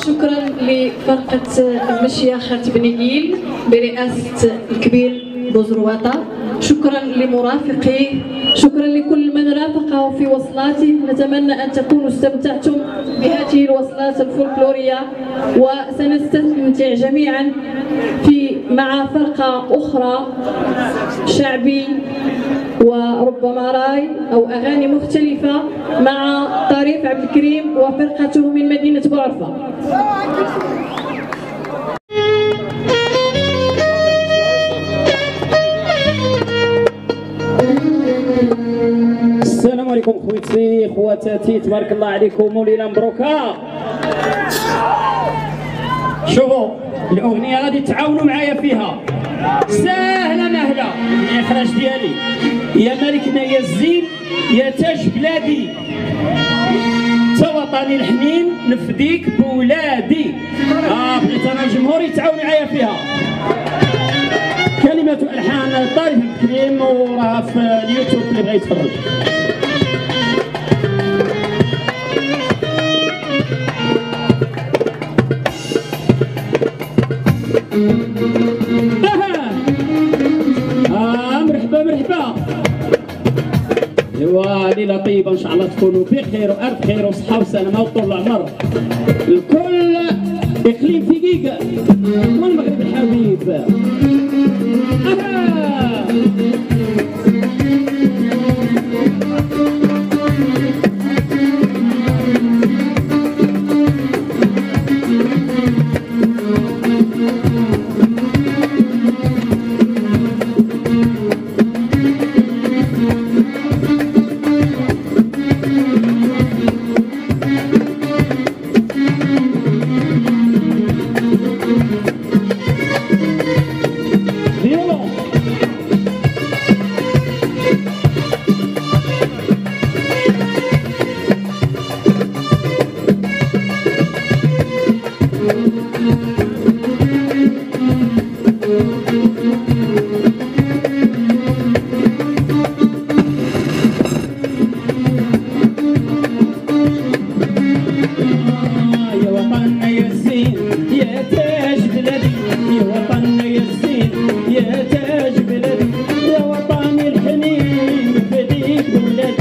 شكرا لفرقة المشية خالد بن إيل برئاسة الكبير بوزرواطة. شكرا لمرافقيه، شكرا لكل من رافقه في وصلاته. نتمنى أن تكونوا استمتعتم بهذه الوصلات الفولكلورية، وسنستمتع جميعا مع فرقة أخرى شعبي وربما راي أو أغاني مختلفة مع طريف عبد الكريم وفرقته من مدينة بوعرفة. السلام عليكم خويتي خواتاتي، تبارك الله عليكم وليله مبروكه. شوفوا الاغنيه غادي تعاونوا معايا فيها، ساهله مهله. الاخراج ديالي يا ملكنا يا الزين يا تاج بلادي، تا وطني الحنين نفديك بولادي. بغيت انا الجمهور يتعاون معايا فيها. كلمات والحان طارق عبد الكريم، وراه في اليوتيوب اللي بغى يتفرج. مرحبا مرحبا. ايوا ليله طيبه ان شاء الله تكونوا بخير والف خير وصحه وسلامه وطول العمر. الكل اقليم في كيكا والمغرب الحبيب.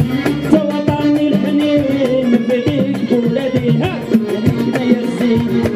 يا ملكنا يا الزين